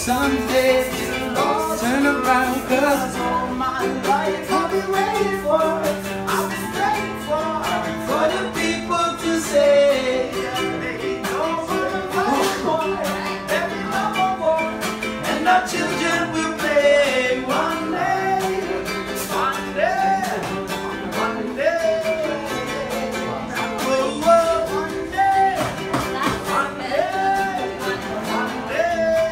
someday turn around, 'cause all my life I've been waiting for, I've been praying for the people to say they don't wanna fight for, every number one, and our children will play one day, one day, one day. Whoa, whoa, one day, one day, one day.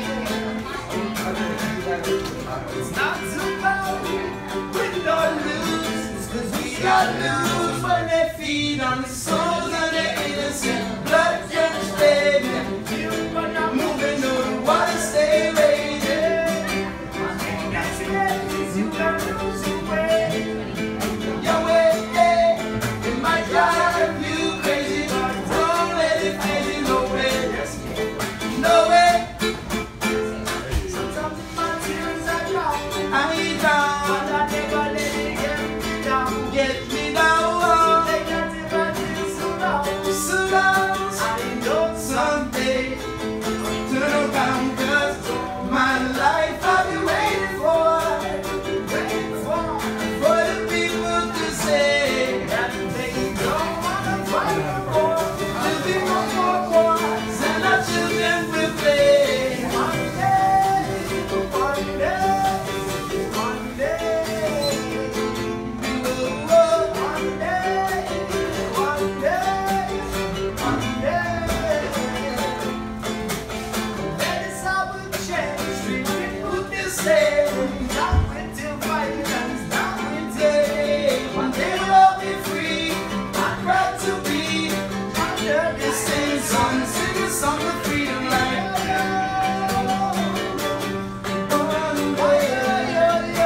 It's not too bad, we don't lose, 'cause we got lose when they feed on the souls of the innocent, blood-drenched baby. Moving on the water, stay raging. You got lose your way, your way. It might drive you crazy, but don't let it phase you. No way, no way. Sometimes my tears are dry, I need down, but I never let it get me down. Get me down. They got it right here so long, so long. I know someday turn around, 'cause my life I've been waiting for the people to say that they don't wanna fight no more. There'll be no more wars, and our children will play one day, one day, one day. Whoa, one day, one day, one day. That is how we change. Treat people the same. Not until violence, not until one day we'll all be free. I'm proud to be under the same sun, sing a song of freedom like one way.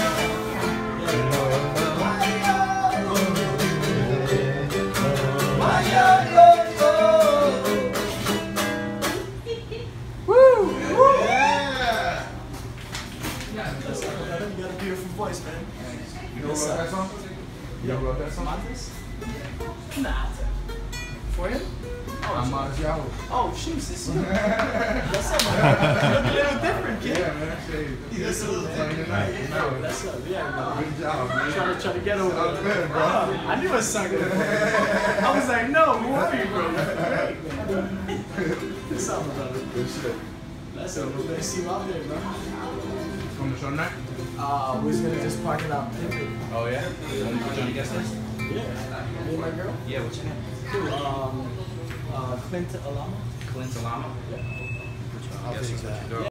You got a beautiful voice, man. You know who wrote that song? You know who wrote that song? Matis? Nah. For him? I'm Matisyahu. Oh, shoot, it's you. What's up, man? You look a little different, kid. Yeah, man. That's a little different. That's up, yeah, man. Good job, man. Trying to get over Sounds good, bro. I knew it sounded good. I was like, no, who are you, bro? Great, man. What's up, brother? Good shit. That's up. We're going to see you out there, bro. From the show tonight? We're just going to just park it out. Oh, yeah? You want to guest list? Yeah. Me and my girl? Yeah, what's your name? Cool. Clint Alama. Clint Alama? Yeah. I'll take that.